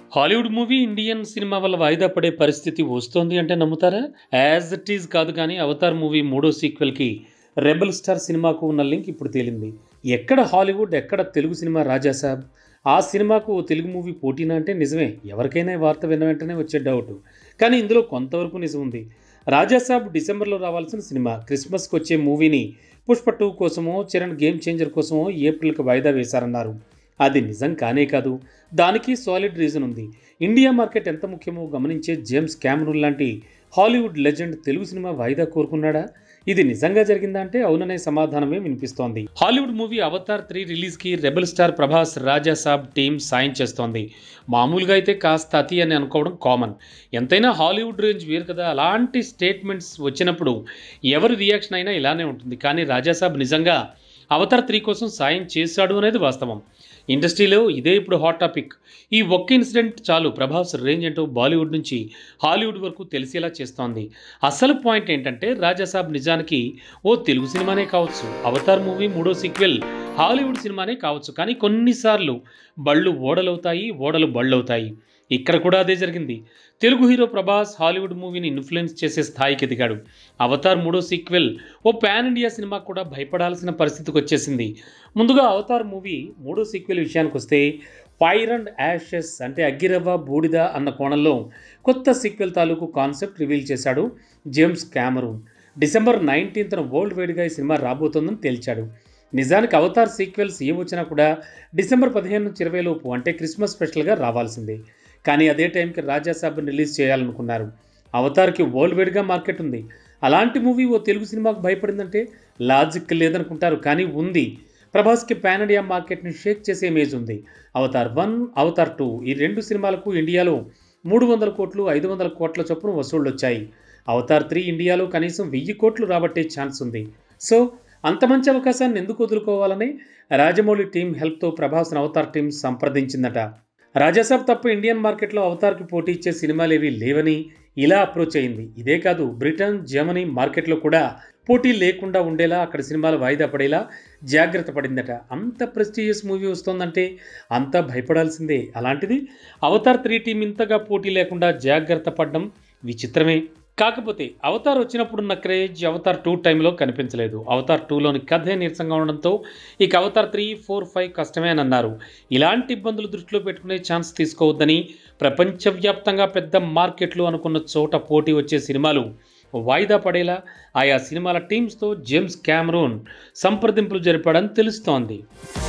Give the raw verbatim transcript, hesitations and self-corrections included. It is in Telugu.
హాలీవుడ్ మూవీ ఇండియన్ సినిమా వల్ల వాయిదా పడే పరిస్థితి వస్తోంది అంటే నమ్ముతారా? యాజ్ ఇట్ ఈజ్ కాదు కానీ అవతార్ మూవీ మూడో సీక్వెల్కి రెబల్ స్టార్ సినిమాకు ఉన్న లింక్ ఇప్పుడు తేలింది. ఎక్కడ హాలీవుడ్, ఎక్కడ తెలుగు సినిమా రాజాసాబ్? ఆ సినిమాకు ఓ తెలుగు మూవీ పోటీనా అంటే నిజమే. ఎవరికైనా ఈ వార్త విన్న వెంటనే వచ్చే డౌట్. కానీ ఇందులో కొంతవరకు నిజం ఉంది. రాజాసాబ్ డిసెంబర్లో రావాల్సిన సినిమా క్రిస్మస్కి వచ్చే మూవీని పుష్ప టూ కోసమో, చరణ్ గేమ్ చేంజర్ కోసమో ఏప్రిల్కి వాయిదా వేశారన్నారు. అది నిజం కానే కాదు. దానికి సాలిడ్ రీజన్ ఉంది. ఇండియా మార్కెట్ ఎంత ముఖ్యమో గమనించే జేమ్స్ క్యామరూన్ లాంటి హాలీవుడ్ లెజెండ్ తెలుగు సినిమా వాయిదా కోరుకున్నాడా? ఇది నిజంగా జరిగిందా అంటే అవుననే సమాధానమే వినిపిస్తోంది. హాలీవుడ్ మూవీ అవతార్ త్రీ రిలీజ్కి rebel star Prabhas Rajasaab team సాయం చేస్తోంది. మామూలుగా అయితే కాస్త అతి అని అనుకోవడం కామన్. ఎంతైనా హాలీవుడ్ రేంజ్ వేరు కదా. అలాంటి స్టేట్మెంట్స్ వచ్చినప్పుడు ఎవరి రియాక్షన్ అయినా ఇలానే ఉంటుంది. కానీ రాజాసాబ్ నిజంగా అవతార్ త్రీ కోసం సాయం చేశాడు అనేది వాస్తవం. ఇండస్ట్రీలో ఇదే ఇప్పుడు హాట్ టాపిక్. ఈ ఒక్క ఇన్సిడెంట్ చాలు ప్రభాస్ రేంజ్ ఏంటో బాలీవుడ్ నుంచి హాలీవుడ్ వరకు తెలిసేలా చేస్తోంది. అసలు పాయింట్ ఏంటంటే రాజాసాబ్ నిజానికి ఓ తెలుగు సినిమానే కావచ్చు, అవతార్ మూవీ మూడో సీక్వెల్ హాలీవుడ్ సినిమానే కావచ్చు. కానీ కొన్నిసార్లు బళ్ళు ఓడలవుతాయి, ఓడలు బళ్ళవుతాయి. ఇక్కడ కూడా అదే జరిగింది. తెలుగు హీరో ప్రభాస్ హాలీవుడ్ మూవీని ఇన్ఫ్లుయెన్స్ చేసే స్థాయికి ఎదిగాడు. అవతార్ మూడో సీక్వెల్ ఓ పాన్ ఇండియా సినిమా కూడా భయపడాల్సిన పరిస్థితికి వచ్చేసింది. ముందుగా అవతార్ మూవీ మూడో సీక్వెల్ విషయానికి వస్తే ఫైర్ అండ్ యాషెస్ అంటే అగ్గిరవ్వ బూడిద అన్న కోణంలో కొత్త సీక్వెల్ తాలూకు కాన్సెప్ట్ రివీల్ చేశాడు జేమ్స్ క్యామరూన్. డిసెంబర్ నైన్టీన్త్న వరల్డ్ వైడ్గా ఈ సినిమా రాబోతోందని తేల్చాడు. నిజానికి అవతార్ సీక్వెల్స్ ఏ వచ్చినా కూడా డిసెంబర్ పదిహేను నుంచి ఇరవై లోపు అంటే క్రిస్మస్ స్పెషల్గా రావాల్సిందే. కానీ అదే టైంకి రాజాసాబ్ని రిలీజ్ చేయాలనుకున్నారు. అవతార్కి వరల్డ్ వైడ్గా మార్కెట్ ఉంది. అలాంటి మూవీ ఓ తెలుగు సినిమాకు భయపడిందంటే లాజిక్ లేదనుకుంటారు, కానీ ఉంది. ప్రభాస్కి పాన్ ఇండియా మార్కెట్ని షేక్ చేసే ఇమేజ్ ఉంది. అవతార్ వన్, అవతార్ టూ ఈ రెండు సినిమాలకు ఇండియాలో మూడు వందల కోట్లు ఐదు వందల కోట్ల చొప్పున వసూళ్లు వచ్చాయి. అవతార్ త్రీ ఇండియాలో కనీసం వెయ్యి కోట్లు రాబట్టే ఛాన్స్ ఉంది. సో అంత మంచి అవకాశాన్ని ఎందుకు వదులుకోవాలని రాజమౌళి టీం హెల్ప్తో ప్రభాస్ని అవతార్ టీం సంప్రదించిందట. రాజాసాబ్ తప్ప ఇండియన్ మార్కెట్లో అవతార్కి పోటీ ఇచ్చే సినిమాలేవి లేవని ఇలా అప్రోచ్ అయింది. ఇదే కాదు, బ్రిటన్, జర్మనీ మార్కెట్లో కూడా పోటీ లేకుండా ఉండేలా అక్కడ సినిమాలు వాయిదా పడేలా జాగ్రత్త పడిందట. అంత ప్రెస్టీజియస్ మూవీ వస్తుందంటే అంతా భయపడాల్సిందే. అలాంటిది అవతార్ త్రీ టీం ఇంతగా పోటీ లేకుండా జాగ్రత్త పడడం విచిత్రమే. కాకపోతే అవతార్ వచ్చినప్పుడున్న క్రేజ్ అవతార్ టూ టైంలో కనిపించలేదు. అవతార్ టూలోని కథే నీరసంగా ఉండడంతో ఇక అవతార్ త్రీ ఫోర్ ఫైవ్ కష్టమే అని అన్నారు. ఇలాంటి ఇబ్బందులు దృష్టిలో పెట్టుకునే ఛాన్స్ తీసుకోవద్దని ప్రపంచవ్యాప్తంగా పెద్ద మార్కెట్లు అనుకున్న చోట పోటీ వచ్చే సినిమాలు వాయిదా పడేలా ఆయా సినిమాల టీమ్స్తో జేమ్స్ క్యామరూన్ సంప్రదింపులు జరిపాడని తెలుస్తోంది.